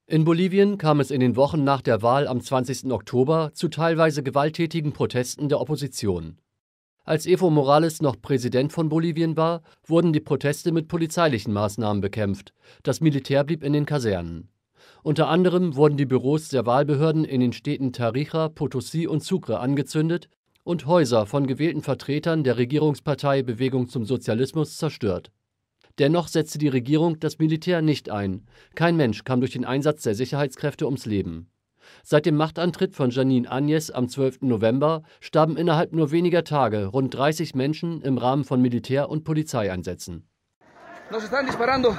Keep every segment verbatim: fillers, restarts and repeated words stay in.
In Bolivien kam es in den Wochen nach der Wahl am zwanzigsten Oktober zu teilweise gewalttätigen Protesten der Opposition. Als Evo Morales noch Präsident von Bolivien war, wurden die Proteste mit polizeilichen Maßnahmen bekämpft. Das Militär blieb in den Kasernen. Unter anderem wurden die Büros der Wahlbehörden in den Städten Tarija, Potosí und Sucre angezündet und Häuser von gewählten Vertretern der Regierungspartei Bewegung zum Sozialismus zerstört. Dennoch setzte die Regierung das Militär nicht ein. Kein Mensch kam durch den Einsatz der Sicherheitskräfte ums Leben. Seit dem Machtantritt von Jeanine Áñez am zwölften November starben innerhalb nur weniger Tage rund dreißig Menschen im Rahmen von Militär- und Polizeieinsätzen. Nos están disparando.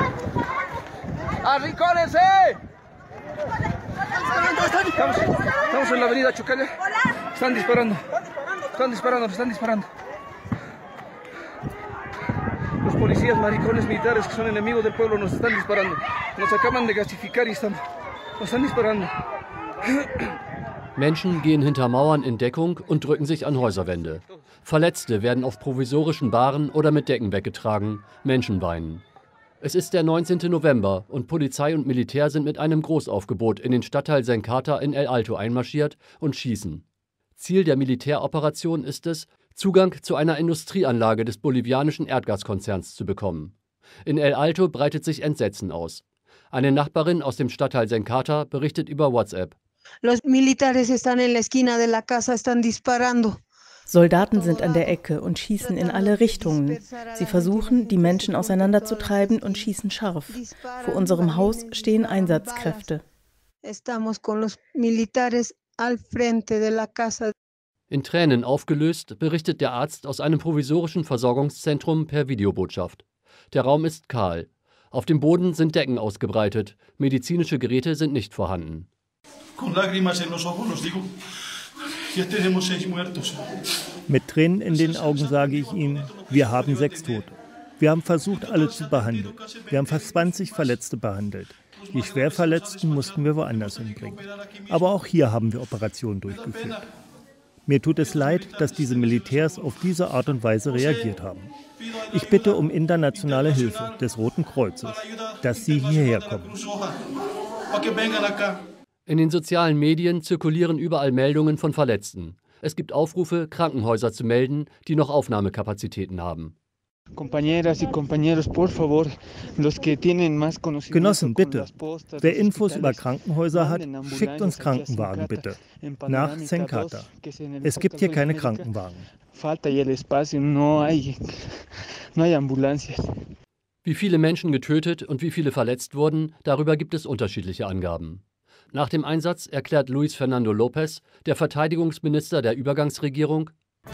¡Arrinconense! Estamos, estamos en la avenida Chucalle. Están disparando. Están disparando, están disparando. Los policías maricones militares que son enemigos del pueblo nos están disparando. Nos acaban de gasificar y están, nos están disparando. Menschen gehen hinter Mauern in Deckung und drücken sich an Häuserwände. Verletzte werden auf provisorischen Bahren oder mit Decken weggetragen. Menschen weinen. Es ist der neunzehnte November und Polizei und Militär sind mit einem Großaufgebot in den Stadtteil Zencata in El Alto einmarschiert und schießen. Ziel der Militäroperation ist es, Zugang zu einer Industrieanlage des bolivianischen Erdgaskonzerns zu bekommen. In El Alto breitet sich Entsetzen aus. Eine Nachbarin aus dem Stadtteil Zencata berichtet über WhatsApp. Los militares están en la esquina de la casa, están disparando. Soldaten sind an der Ecke und schießen in alle Richtungen. Sie versuchen, die Menschen auseinanderzutreiben und schießen scharf. Vor unserem Haus stehen Einsatzkräfte. In Tränen aufgelöst berichtet der Arzt aus einem provisorischen Versorgungszentrum per Videobotschaft. Der Raum ist kahl. Auf dem Boden sind Decken ausgebreitet. Medizinische Geräte sind nicht vorhanden. Mit Tränen in den Augen sage ich ihm, wir haben sechs Tote. Wir haben versucht, alle zu behandeln. Wir haben fast zwanzig Verletzte behandelt. Die Schwerverletzten mussten wir woanders hinbringen. Aber auch hier haben wir Operationen durchgeführt. Mir tut es leid, dass diese Militärs auf diese Art und Weise reagiert haben. Ich bitte um internationale Hilfe des Roten Kreuzes, dass sie hierher kommen. In den sozialen Medien zirkulieren überall Meldungen von Verletzten. Es gibt Aufrufe, Krankenhäuser zu melden, die noch Aufnahmekapazitäten haben. Genossen, bitte. Wer Infos über Krankenhäuser hat, schickt uns Krankenwagen, bitte. Nach Zencata. Es gibt hier keine Krankenwagen. Wie viele Menschen getötet und wie viele verletzt wurden, darüber gibt es unterschiedliche Angaben. Nach dem Einsatz erklärt Luis Fernando López, der Verteidigungsminister der Übergangsregierung: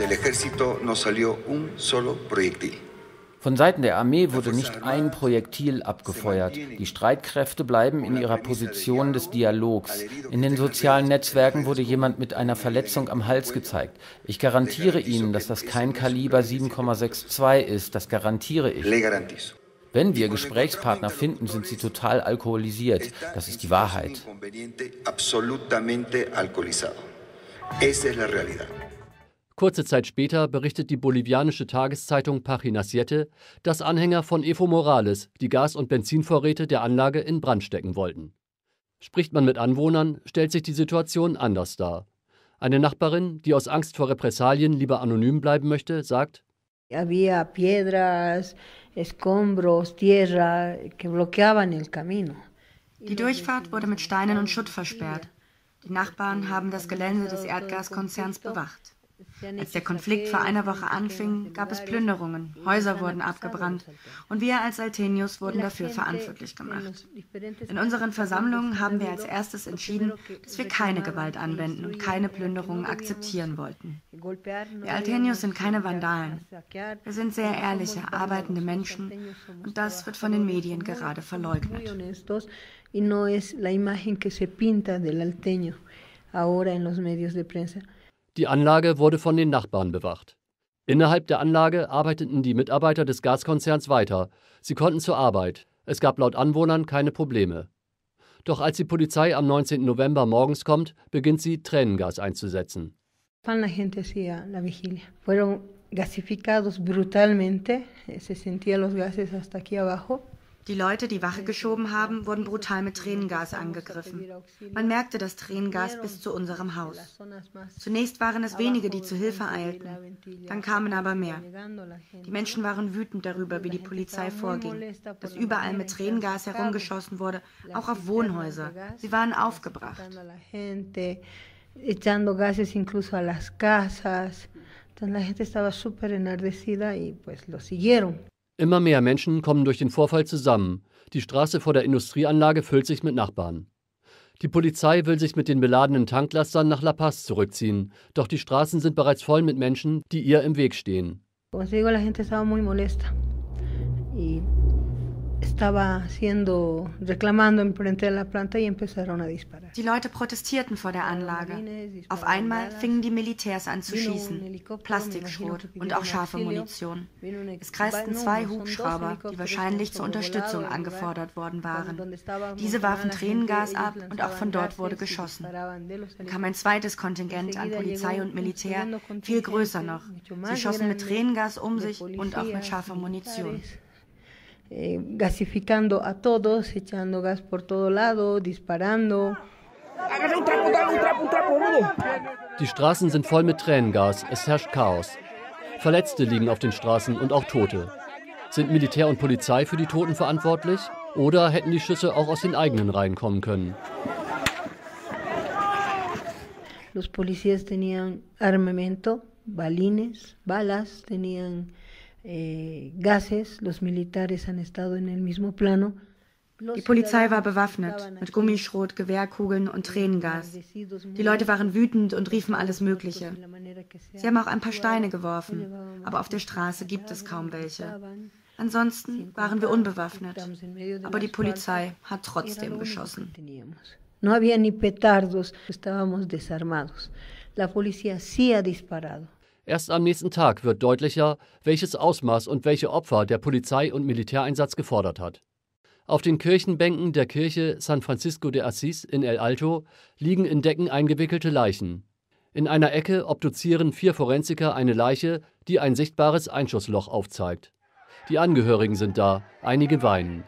Von Seiten der Armee wurde nicht ein Projektil abgefeuert. Die Streitkräfte bleiben in ihrer Position des Dialogs. In den sozialen Netzwerken wurde jemand mit einer Verletzung am Hals gezeigt. Ich garantiere Ihnen, dass das kein Kaliber sieben Komma zweiundsechzig ist. Das garantiere ich. Wenn wir Gesprächspartner finden, sind sie total alkoholisiert. Das ist die Wahrheit. Kurze Zeit später berichtet die bolivianische Tageszeitung Páginas siete, dass Anhänger von Evo Morales die Gas- und Benzinvorräte der Anlage in Brand stecken wollten. Spricht man mit Anwohnern, stellt sich die Situation anders dar. Eine Nachbarin, die aus Angst vor Repressalien lieber anonym bleiben möchte, sagt: Había piedras, escombros, tierra que bloqueaban el camino. Die Durchfahrt wurde mit Steinen und Schutt versperrt. Die Nachbarn haben das Gelände des Erdgaskonzerns bewacht. Als der Konflikt vor einer Woche anfing, gab es Plünderungen, Häuser wurden abgebrannt und wir als Salteños wurden dafür verantwortlich gemacht. In unseren Versammlungen haben wir als erstes entschieden, dass wir keine Gewalt anwenden und keine Plünderungen akzeptieren wollten. Wir Salteños sind keine Vandalen. Wir sind sehr ehrliche, arbeitende Menschen und das wird von den Medien gerade verleugnet. Die Anlage wurde von den Nachbarn bewacht. Innerhalb der Anlage arbeiteten die Mitarbeiter des Gaskonzerns weiter. Sie konnten zur Arbeit. Es gab laut Anwohnern keine Probleme. Doch als die Polizei am neunzehnten November morgens kommt, beginnt sie, Tränengas einzusetzen. Die Leute, die Wache geschoben haben, wurden brutal mit Tränengas angegriffen. Man merkte das Tränengas bis zu unserem Haus. Zunächst waren es wenige, die zu Hilfe eilten. Dann kamen aber mehr. Die Menschen waren wütend darüber, wie die Polizei vorging, dass überall mit Tränengas herumgeschossen wurde, auch auf Wohnhäuser. Sie waren aufgebracht. Echando gases incluso a las casas. Entonces la gente estaba súper enardecida y pues lo siguieron. Immer mehr Menschen kommen durch den Vorfall zusammen. Die Straße vor der Industrieanlage füllt sich mit Nachbarn. Die Polizei will sich mit den beladenen Tanklastern nach La Paz zurückziehen. Doch die Straßen sind bereits voll mit Menschen, die ihr im Weg stehen. Como te digo, la gente estaba muy molesta. Y estaba haciendo, reclamando enfrente de la planta y empezaron a disparar. Die Leute protestierten vor der Anlage. Auf einmal fingen die Militärs an zu schießen. Plastikschrot und auch scharfe Munition. Es kreisten zwei Hubschrauber, die wahrscheinlich zur Unterstützung angefordert worden waren. Diese warfen Tränengas ab und auch von dort wurde geschossen. Dann kam ein zweites Kontingent an Polizei und Militär, viel größer noch. Sie schossen mit Tränengas um sich und auch mit scharfer Munition. Eh, gasificando a todos, echando gas por todo lado, disparando. Die Straßen sind voll mit Tränengas, es herrscht Chaos. Verletzte liegen auf den Straßen und auch Tote. Sind Militär und Polizei für die Toten verantwortlich? Oder hätten die Schüsse auch aus den eigenen Reihen kommen können? Los policías tenían armamento, balines, balas, tenían Eh, gases, los militares han estado en el mismo plano. Die Polizei war bewaffnet, mit Gummischrot, Gewehrkugeln und Tränengas. Die Leute waren wütend und riefen alles Mögliche. Sie haben auch ein paar Steine geworfen, aber auf der Straße gibt es kaum welche. Ansonsten waren wir unbewaffnet, aber die Polizei hat trotzdem geschossen. No había ni petardos, estábamos desarmados. La policía sí ha disparado. Erst am nächsten Tag wird deutlicher, welches Ausmaß und welche Opfer der Polizei- und Militäreinsatz gefordert hat. Auf den Kirchenbänken der Kirche San Francisco de Asís in El Alto liegen in Decken eingewickelte Leichen. In einer Ecke obduzieren vier Forensiker eine Leiche, die ein sichtbares Einschussloch aufzeigt. Die Angehörigen sind da, einige weinen.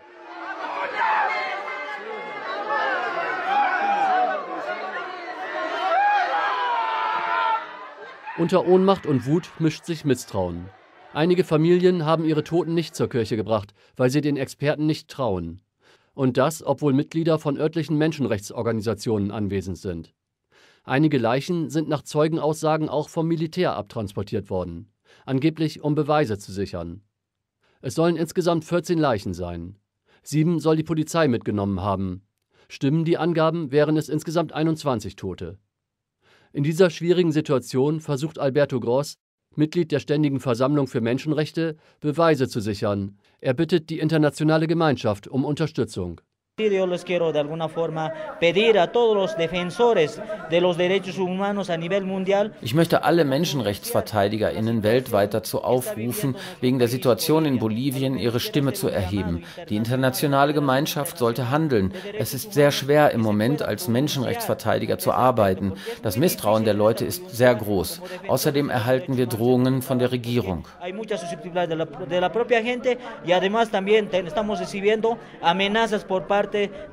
Unter Ohnmacht und Wut mischt sich Misstrauen. Einige Familien haben ihre Toten nicht zur Kirche gebracht, weil sie den Experten nicht trauen. Und das, obwohl Mitglieder von örtlichen Menschenrechtsorganisationen anwesend sind. Einige Leichen sind nach Zeugenaussagen auch vom Militär abtransportiert worden, angeblich um Beweise zu sichern. Es sollen insgesamt vierzehn Leichen sein. Sieben soll die Polizei mitgenommen haben. Stimmen die Angaben, wären es insgesamt einundzwanzig Tote. In dieser schwierigen Situation versucht Alberto Gross, Mitglied der Ständigen Versammlung für Menschenrechte, Beweise zu sichern. Er bittet die internationale Gemeinschaft um Unterstützung. Yo les quiero de alguna forma pedir a todos los defensores de los derechos humanos a nivel mundial. Ich möchte alle MenschenrechtsverteidigerInnen weltweit dazu aufrufen, wegen der Situation in Bolivien ihre Stimme zu erheben. Die internationale Gemeinschaft sollte handeln. Es ist sehr schwer im Moment als Menschenrechtsverteidiger zu arbeiten. Das Misstrauen der Leute ist sehr groß. Außerdem erhalten wir Drohungen von der Regierung. Hay mucha susceptibilidad de la, de la propia gente y además también estamos recibiendo amenazas por parte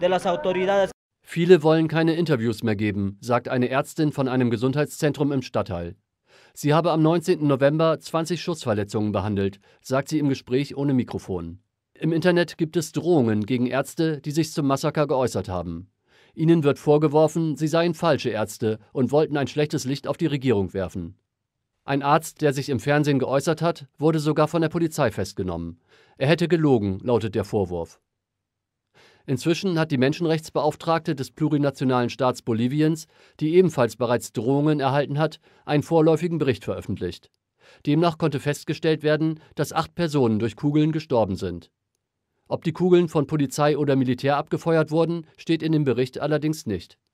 Viele wollen keine Interviews mehr geben, sagt eine Ärztin von einem Gesundheitszentrum im Stadtteil. Sie habe am neunzehnten November zwanzig Schussverletzungen behandelt, sagt sie im Gespräch ohne Mikrofon. Im Internet gibt es Drohungen gegen Ärzte, die sich zum Massaker geäußert haben. Ihnen wird vorgeworfen, sie seien falsche Ärzte und wollten ein schlechtes Licht auf die Regierung werfen. Ein Arzt, der sich im Fernsehen geäußert hat, wurde sogar von der Polizei festgenommen. Er hätte gelogen, lautet der Vorwurf. Inzwischen hat die Menschenrechtsbeauftragte des plurinationalen Staats Boliviens, die ebenfalls bereits Drohungen erhalten hat, einen vorläufigen Bericht veröffentlicht. Demnach konnte festgestellt werden, dass acht Personen durch Kugeln gestorben sind. Ob die Kugeln von Polizei oder Militär abgefeuert wurden, steht in dem Bericht allerdings nicht.